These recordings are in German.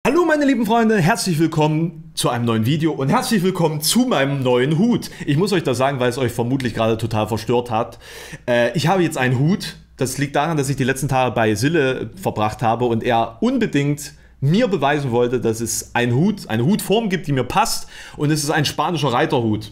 Hallo meine lieben Freunde, herzlich willkommen zu einem neuen Video und herzlich willkommen zu meinem neuen Hut. Ich muss euch das sagen, weil es euch vermutlich gerade total verstört hat. Ich habe jetzt einen Hut. Das liegt daran, dass ich die letzten Tage bei Sille verbracht habe und er unbedingt mir beweisen wollte, dass es eine Hutform gibt, die mir passt, und es ist ein spanischer Reiterhut.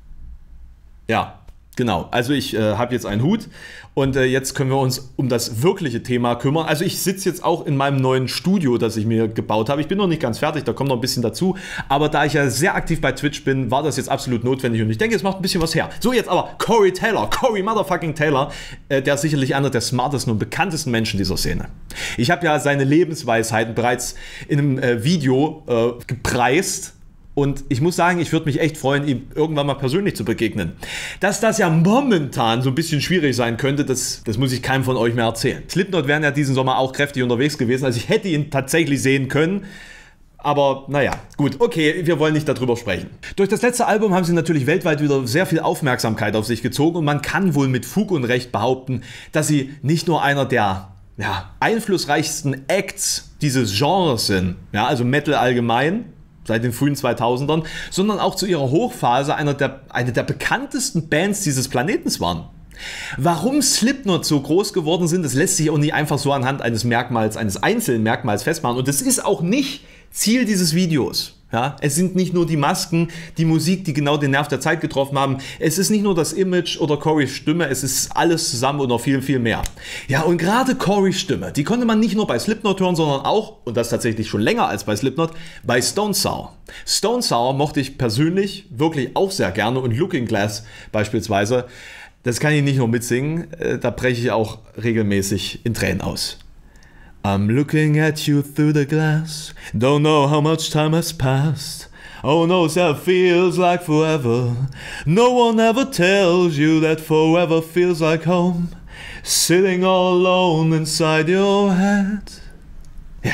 Ja, genau. Also ich habe jetzt einen Hut und jetzt können wir uns um das wirkliche Thema kümmern. Also ich sitze jetzt auch in meinem neuen Studio, das ich mir gebaut habe. Ich bin noch nicht ganz fertig, da kommt noch ein bisschen dazu. Aber da ich ja sehr aktiv bei Twitch bin, war das jetzt absolut notwendig und ich denke, es macht ein bisschen was her. So, jetzt aber Corey motherfucking Taylor, der ist sicherlich einer der smartesten und bekanntesten Menschen dieser Szene. Ich habe ja seine Lebensweisheiten bereits in einem Video gepreist. Und ich muss sagen, ich würde mich echt freuen, ihm irgendwann mal persönlich zu begegnen. Dass das ja momentan so ein bisschen schwierig sein könnte, das muss ich keinem von euch mehr erzählen. Slipknot wären ja diesen Sommer auch kräftig unterwegs gewesen, also ich hätte ihn tatsächlich sehen können. Aber naja, gut, okay, wir wollen nicht darüber sprechen. Durch das letzte Album haben sie natürlich weltweit wieder sehr viel Aufmerksamkeit auf sich gezogen und man kann wohl mit Fug und Recht behaupten, dass sie nicht nur einer der einflussreichsten Acts dieses Genres sind, ja, also Metal allgemein, seit den frühen 2000ern, sondern auch zu ihrer Hochphase eine der bekanntesten Bands dieses Planetens waren. Warum Slipknot so groß geworden sind, das lässt sich auch nicht einfach so anhand eines einzelnen Merkmals festmachen, und das ist auch nicht Ziel dieses Videos. Ja, es sind nicht nur die Masken, die Musik, die genau den Nerv der Zeit getroffen haben. Es ist nicht nur das Image oder Corys Stimme, es ist alles zusammen und noch viel, viel mehr. Ja, und gerade Corys Stimme, die konnte man nicht nur bei Slipknot hören, sondern auch, und das tatsächlich schon länger als bei Slipknot, bei Stone Sour. Stone Sour mochte ich persönlich wirklich auch sehr gerne, und Looking Glass beispielsweise, das kann ich nicht nur mitsingen, da breche ich auch regelmäßig in Tränen aus. I'm looking at you through the glass, don't know how much time has passed. Oh no, that feels like forever. No one ever tells you that forever feels like home. Sitting all alone inside your head. Ja.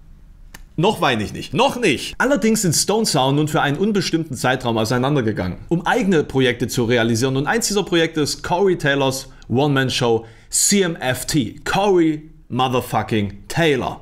Noch weine ich nicht, noch nicht. Allerdings sind Stone Sour nun für einen unbestimmten Zeitraum auseinandergegangen, um eigene Projekte zu realisieren, und eins dieser Projekte ist Corey Taylors One-Man-Show CMFT, Corey motherfucking Taylor.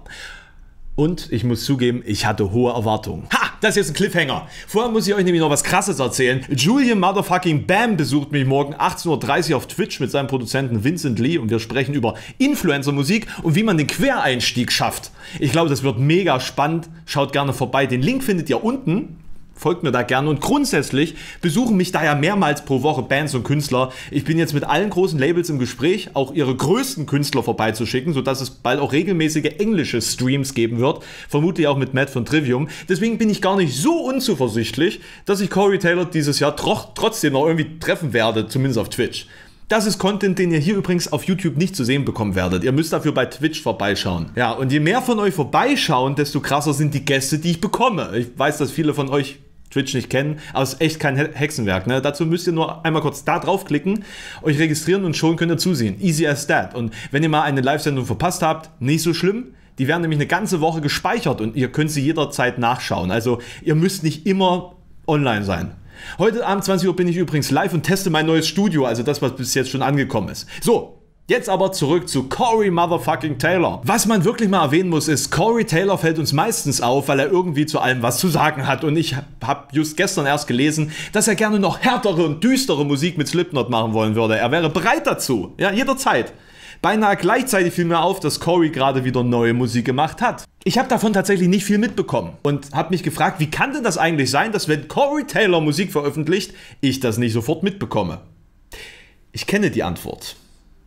Und ich muss zugeben, ich hatte hohe Erwartungen. Ha! Das ist jetzt ein Cliffhanger. Vorher muss ich euch nämlich noch was Krasses erzählen. Julian motherfucking Bam besucht mich morgen 18:30 Uhr auf Twitch mit seinem Produzenten Vincent Lee und wir sprechen über Influencer-Musik und wie man den Quereinstieg schafft. Ich glaube, das wird mega spannend. Schaut gerne vorbei. Den Link findet ihr unten. Folgt mir da gerne, und grundsätzlich besuchen mich da ja mehrmals pro Woche Bands und Künstler. Ich bin jetzt mit allen großen Labels im Gespräch, auch ihre größten Künstler vorbeizuschicken, sodass es bald auch regelmäßige englische Streams geben wird, vermutlich auch mit Matt von Trivium. Deswegen bin ich gar nicht so unzuversichtlich, dass ich Corey Taylor dieses Jahr trotzdem noch irgendwie treffen werde, zumindest auf Twitch. Das ist Content, den ihr hier übrigens auf YouTube nicht zu sehen bekommen werdet. Ihr müsst dafür bei Twitch vorbeischauen. Ja, und je mehr von euch vorbeischauen, desto krasser sind die Gäste, die ich bekomme. Ich weiß, dass viele von euch Twitch nicht kennen, aber es ist echt kein Hexenwerk. Ne? Dazu müsst ihr nur einmal kurz da draufklicken, euch registrieren und schon könnt ihr zusehen. Easy as that. Und wenn ihr mal eine Live-Sendung verpasst habt, nicht so schlimm. Die werden nämlich eine ganze Woche gespeichert und ihr könnt sie jederzeit nachschauen. Also ihr müsst nicht immer online sein. Heute Abend 20 Uhr bin ich übrigens live und teste mein neues Studio, also das, was bis jetzt schon angekommen ist. So, jetzt aber zurück zu Corey motherfucking Taylor. Was man wirklich mal erwähnen muss, ist, Corey Taylor fällt uns meistens auf, weil er irgendwie zu allem was zu sagen hat. Und ich habe just gestern erst gelesen, dass er gerne noch härtere und düstere Musik mit Slipknot machen wollen würde. Er wäre bereit dazu, ja, jederzeit. Beinahe gleichzeitig fiel mir auf, dass Corey gerade wieder neue Musik gemacht hat. Ich habe davon tatsächlich nicht viel mitbekommen und habe mich gefragt, wie kann denn das eigentlich sein, dass wenn Corey Taylor Musik veröffentlicht, ich das nicht sofort mitbekomme? Ich kenne die Antwort.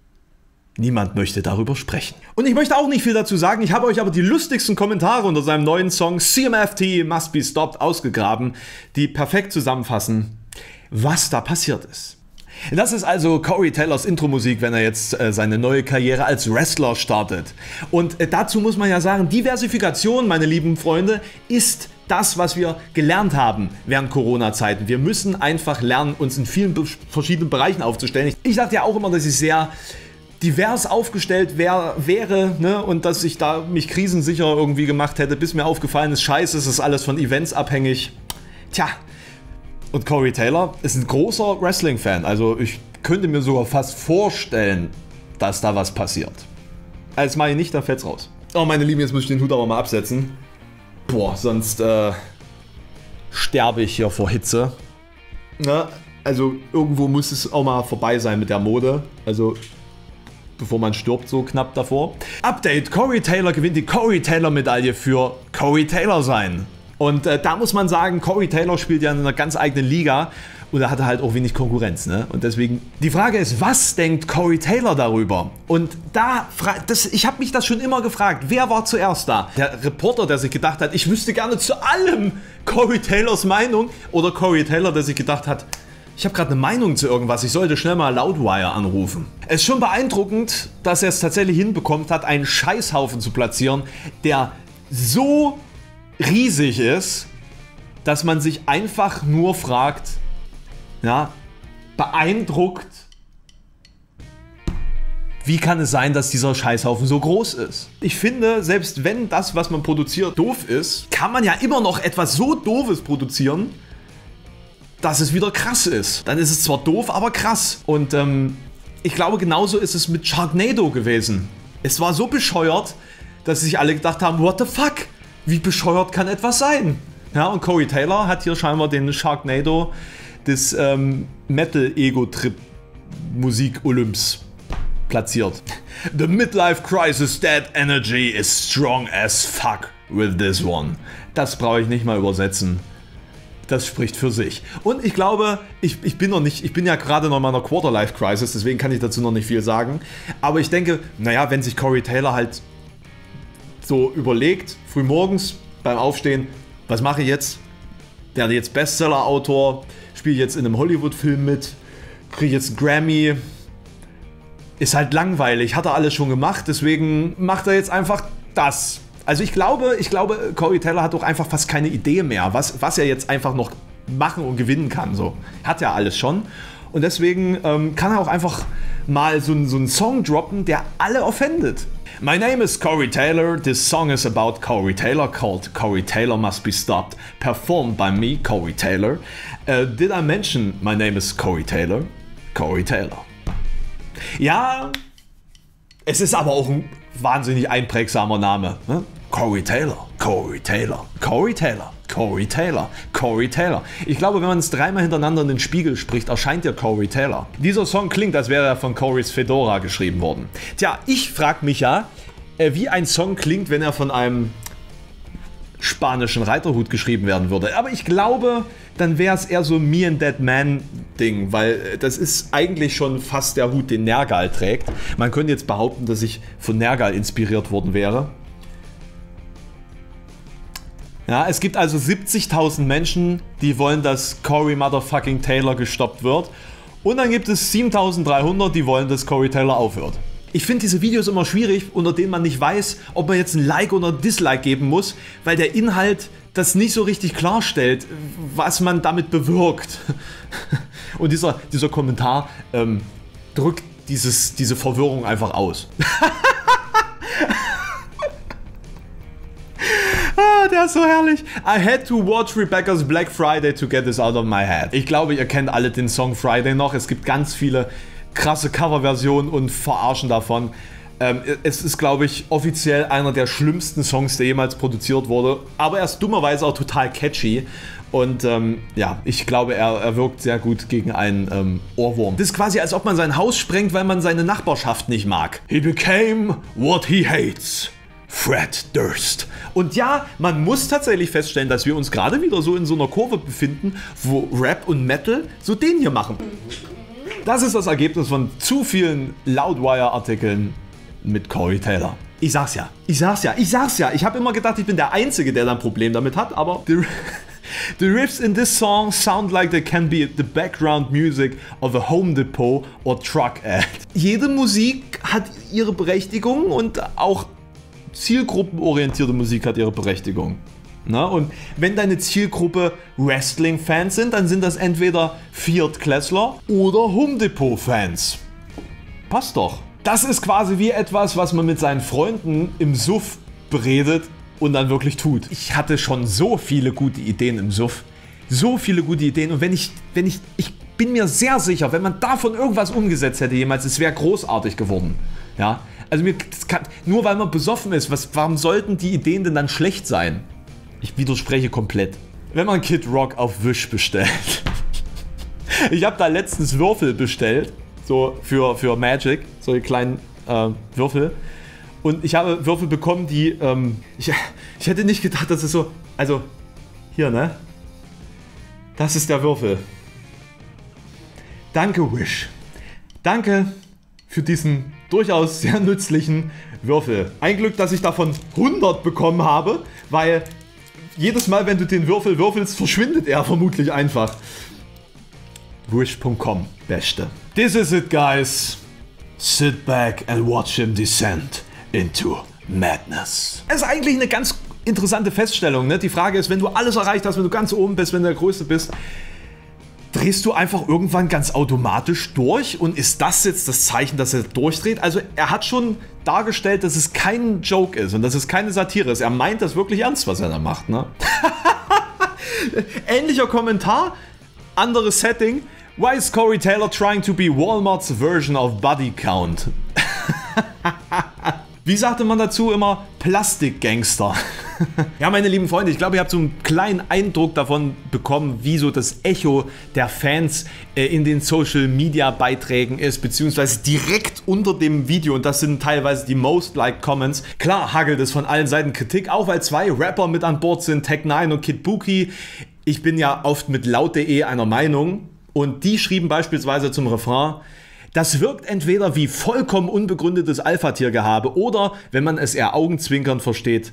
Niemand möchte darüber sprechen. Und ich möchte auch nicht viel dazu sagen, ich habe euch aber die lustigsten Kommentare unter seinem neuen Song CMFT Must Be Stopped ausgegraben, die perfekt zusammenfassen, was da passiert ist. Das ist also Corey Taylors Intro-Musik, wenn er jetzt seine neue Karriere als Wrestler startet. Und dazu muss man ja sagen, Diversifikation, meine lieben Freunde, ist das, was wir gelernt haben während Corona-Zeiten. Wir müssen einfach lernen, uns in vielen verschiedenen Bereichen aufzustellen. Ich dachte ja auch immer, dass ich sehr divers aufgestellt wäre, ne? Und dass ich da mich krisensicher irgendwie gemacht hätte, bis mir aufgefallen ist, scheiße, es ist alles von Events abhängig. Tja. Und Corey Taylor ist ein großer Wrestling-Fan, also ich könnte mir sogar fast vorstellen, dass da was passiert. Als mache ich nicht, dann fällt's raus. Oh meine Lieben, jetzt muss ich den Hut aber mal absetzen. Boah, sonst sterbe ich hier vor Hitze. Na, also irgendwo muss es auch mal vorbei sein mit der Mode. Also bevor man stirbt, so knapp davor. Update: Corey Taylor gewinnt die Corey Taylor Medaille für Corey Taylor sein. Und da muss man sagen, Corey Taylor spielt ja in einer ganz eigenen Liga und er hatte halt auch wenig Konkurrenz, ne? Und deswegen, die Frage ist, was denkt Corey Taylor darüber? Und ich habe mich das schon immer gefragt, wer war zuerst da? Der Reporter, der sich gedacht hat, ich wüsste gerne zu allem Corey Taylors Meinung, oder Corey Taylor, der sich gedacht hat, ich habe gerade eine Meinung zu irgendwas, ich sollte schnell mal Loudwire anrufen. Es ist schon beeindruckend, dass er es tatsächlich hinbekommt hat, einen Scheißhaufen zu platzieren, der so riesig ist, dass man sich einfach nur fragt, ja, beeindruckt, wie kann es sein, dass dieser Scheißhaufen so groß ist? Ich finde, selbst wenn das, was man produziert, doof ist, kann man ja immer noch etwas so Doofes produzieren, dass es wieder krass ist. Dann ist es zwar doof, aber krass. Und ich glaube, genauso ist es mit Sharknado gewesen. Es war so bescheuert, dass sich alle gedacht haben, what the fuck? Wie bescheuert kann etwas sein? Ja, und Corey Taylor hat hier scheinbar den Sharknado des Metal-Ego-Trip-Musik-Olymps platziert. The midlife crisis dead energy is strong as fuck with this one. Das brauche ich nicht mal übersetzen. Das spricht für sich. Und ich glaube, ich bin ja gerade noch in meiner Quarter-Life-Crisis, deswegen kann ich dazu noch nicht viel sagen. Aber ich denke, naja, wenn sich Corey Taylor halt so überlegt, frühmorgens beim Aufstehen, was mache ich jetzt? Der jetzt Bestseller-Autor, spiele jetzt in einem Hollywood-Film mit, kriege jetzt einen Grammy. Ist halt langweilig, hat er alles schon gemacht, deswegen macht er jetzt einfach das. Also ich glaube, Corey Taylor hat doch einfach fast keine Idee mehr, was er jetzt einfach noch machen und gewinnen kann. So. Hat ja alles schon. Und deswegen kann er auch einfach mal so einen Song droppen, der alle offendet. My name is Corey Taylor. This song is about Corey Taylor called Corey Taylor Must Be Stopped. Performed by me, Corey Taylor. Did I mention my name is Corey Taylor? Corey Taylor. Ja, es ist aber auch ein wahnsinnig einprägsamer Name. Ne? Corey Taylor, Corey Taylor, Corey Taylor, Corey Taylor, Corey Taylor. Ich glaube, wenn man es dreimal hintereinander in den Spiegel spricht, erscheint ja Corey Taylor. Dieser Song klingt, als wäre er von Corey's Fedora geschrieben worden. Tja, ich frage mich ja, wie ein Song klingt, wenn er von einem spanischen Reiterhut geschrieben werden würde. Aber ich glaube, dann wäre es eher so Me and That Man Ding, weil das ist eigentlich schon fast der Hut, den Nergal trägt. Man könnte jetzt behaupten, dass ich von Nergal inspiriert worden wäre. Ja, es gibt also 70.000 Menschen, die wollen, dass Corey Motherfucking Taylor gestoppt wird. Und dann gibt es 7.300, die wollen, dass Corey Taylor aufhört. Ich finde diese Videos immer schwierig, unter denen man nicht weiß, ob man jetzt ein Like oder ein Dislike geben muss, weil der Inhalt das nicht so richtig klarstellt, was man damit bewirkt. Und dieser Kommentar drückt diese Verwirrung einfach aus. Der ist so herrlich. I had to watch Rebecca's Black Friday to get this out of my head. Ich glaube, ihr kennt alle den Song Friday noch. Es gibt ganz viele krasse Coverversionen und Verarschen davon. Es ist, glaube ich, offiziell einer der schlimmsten Songs, der jemals produziert wurde. Aber er ist dummerweise auch total catchy. Und ja, ich glaube, er wirkt sehr gut gegen einen Ohrwurm. Das ist quasi, als ob man sein Haus sprengt, weil man seine Nachbarschaft nicht mag. He became what he hates. Fred Durst. Und ja, man muss tatsächlich feststellen, dass wir uns gerade wieder so in so einer Kurve befinden, wo Rap und Metal so den hier machen. Das ist das Ergebnis von zu vielen Loudwire-Artikeln mit Corey Taylor. Ich sag's ja. Ich habe immer gedacht, ich bin der Einzige, der da ein Problem damit hat, aber the riffs in this song sound like they can be the background music of a Home Depot or truck ad. Jede Musik hat ihre Berechtigung und auch zielgruppenorientierte Musik hat ihre Berechtigung. Na, und wenn deine Zielgruppe Wrestling-Fans sind, dann sind das entweder Viertklässler oder Home Depot-Fans. Passt doch. Das ist quasi wie etwas, was man mit seinen Freunden im Suff beredet und dann wirklich tut. Ich hatte schon so viele gute Ideen im Suff. So viele gute Ideen. Und ich bin mir sehr sicher, wenn man davon irgendwas umgesetzt hätte jemals, es wäre großartig geworden. Ja? Also nur weil man besoffen ist, warum sollten die Ideen denn dann schlecht sein? Ich widerspreche komplett. Wenn man Kid Rock auf Wish bestellt. Ich habe da letztens Würfel bestellt. So für Magic. Solche kleinen Würfel. Und ich habe Würfel bekommen, die... ich hätte nicht gedacht, dass es so... Also, hier, ne? Das ist der Würfel. Danke, Wish. Danke für diesen durchaus sehr nützlichen Würfel. Ein Glück, dass ich davon 100 bekommen habe, weil jedes Mal, wenn du den Würfel würfelst, verschwindet er vermutlich einfach. Wish.com, Beste. This is it, guys. Sit back and watch him descend into madness. Es ist eigentlich eine ganz interessante Feststellung, ne? Die Frage ist, wenn du alles erreicht hast, wenn du ganz oben bist, wenn du der Größte bist, drehst du einfach irgendwann ganz automatisch durch? Und ist das jetzt das Zeichen, dass er durchdreht? Also er hat schon dargestellt, dass es kein Joke ist und dass es keine Satire ist. Er meint das wirklich ernst, was er da macht, ne? Ähnlicher Kommentar, anderes Setting. Why is Corey Taylor trying to be Walmart's version of Body Count? Wie sagte man dazu immer? Plastikgangster. Ja, meine lieben Freunde, ich glaube, ihr habt so einen kleinen Eindruck davon bekommen, wie so das Echo der Fans in den Social Media Beiträgen ist, beziehungsweise direkt unter dem Video, und das sind teilweise die most liked Comments. Klar hagelt es von allen Seiten Kritik, auch weil zwei Rapper mit an Bord sind, Tech9 und Kid Buki. Ich bin ja oft mit laut.de einer Meinung und die schrieben beispielsweise zum Refrain: Das wirkt entweder wie vollkommen unbegründetes Alpha-Tier-Gehabe oder, wenn man es eher augenzwinkernd versteht,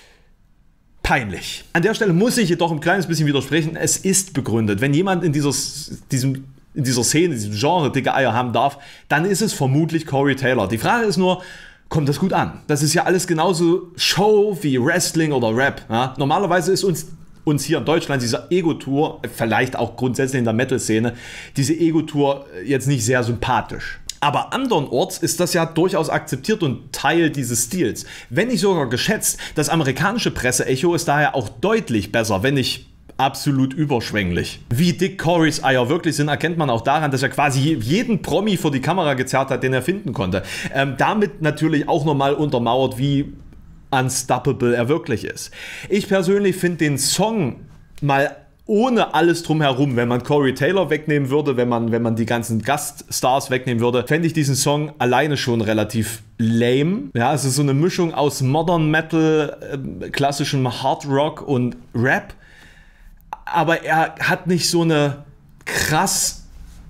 peinlich. An der Stelle muss ich jedoch ein kleines bisschen widersprechen. Es ist begründet. Wenn jemand in dieser Szene, in diesem Genre dicke Eier haben darf, dann ist es vermutlich Corey Taylor. Die Frage ist nur, kommt das gut an? Das ist ja alles genauso Show wie Wrestling oder Rap. Ja? Normalerweise ist uns hier in Deutschland dieser Ego-Tour, vielleicht auch grundsätzlich in der Metal-Szene, diese Ego-Tour jetzt nicht sehr sympathisch. Aber andernorts ist das ja durchaus akzeptiert und Teil dieses Stils. Wenn nicht sogar geschätzt, das amerikanische Presseecho ist daher auch deutlich besser, wenn nicht absolut überschwänglich. Wie dick Corys Eier wirklich sind, erkennt man auch daran, dass er quasi jeden Promi vor die Kamera gezerrt hat, den er finden konnte. Damit natürlich auch nochmal untermauert, wie unstoppable er wirklich ist. Ich persönlich finde den Song mal ohne alles drumherum, wenn man Corey Taylor wegnehmen würde, wenn man die ganzen Gaststars wegnehmen würde, fände ich diesen Song alleine schon relativ lame. Ja, es ist so eine Mischung aus Modern Metal, klassischem Hard Rock und Rap, aber er hat nicht so eine krass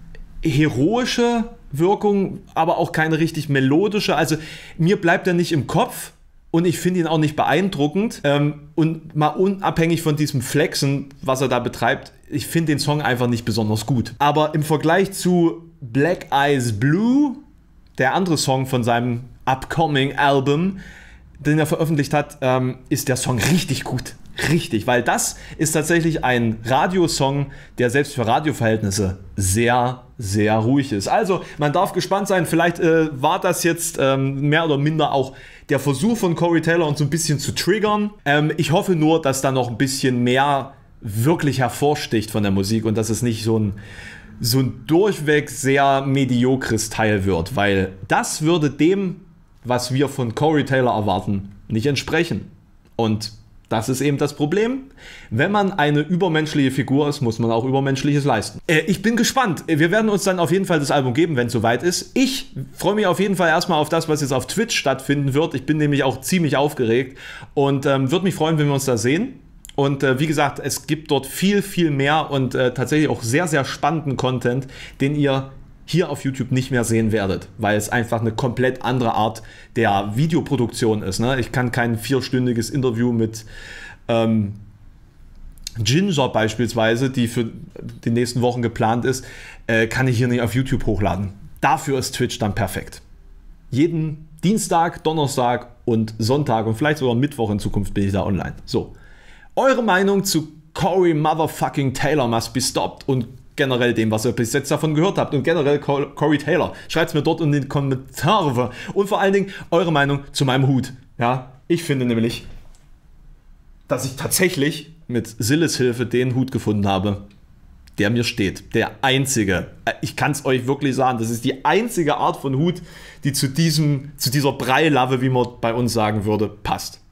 heroische Wirkung, aber auch keine richtig melodische. Also mir bleibt er nicht im Kopf. Und ich finde ihn auch nicht beeindruckend. Und mal unabhängig von diesem Flexen, was er da betreibt, ich finde den Song einfach nicht besonders gut. Aber im Vergleich zu Black Eyes Blue, der andere Song von seinem upcoming Album, den er veröffentlicht hat, ist der Song richtig gut. Richtig, weil das ist tatsächlich ein Radiosong, der selbst für Radioverhältnisse sehr, sehr ruhig ist. Also man darf gespannt sein, vielleicht war das jetzt mehr oder minder auch der Versuch von Corey Taylor, uns so ein bisschen zu triggern. Ich hoffe nur, dass da noch ein bisschen mehr wirklich hervorsticht von der Musik und dass es nicht so ein durchweg sehr mediokres Teil wird, weil das würde dem, was wir von Corey Taylor erwarten, nicht entsprechen. Und das ist eben das Problem. Wenn man eine übermenschliche Figur ist, muss man auch Übermenschliches leisten. Ich bin gespannt. Wir werden uns dann auf jeden Fall das Album geben, wenn es soweit ist. Ich freue mich auf jeden Fall erstmal auf das, was jetzt auf Twitch stattfinden wird. Ich bin nämlich auch ziemlich aufgeregt und würde mich freuen, wenn wir uns da sehen. Und wie gesagt, es gibt dort viel, viel mehr und tatsächlich auch sehr, sehr spannenden Content, den ihr hier auf YouTube nicht mehr sehen werdet, weil es einfach eine komplett andere Art der Videoproduktion ist. Ne? Ich kann kein 4-stündiges Interview mit Ginger beispielsweise, die für die nächsten Wochen geplant ist, kann ich hier nicht auf YouTube hochladen. Dafür ist Twitch dann perfekt. Jeden Dienstag, Donnerstag und Sonntag und vielleicht sogar Mittwoch in Zukunft bin ich da online. So, eure Meinung zu Corey Motherfucking Taylor Must Be Stopped und generell dem, was ihr bis jetzt davon gehört habt und generell Corey Taylor. Schreibt es mir dort in den Kommentaren und vor allen Dingen eure Meinung zu meinem Hut. Ja, ich finde nämlich, dass ich tatsächlich mit Silles Hilfe den Hut gefunden habe, der mir steht. Der einzige. Ich kann es euch wirklich sagen, das ist die einzige Art von Hut, die zu dieser Breilappe, wie man bei uns sagen würde, passt.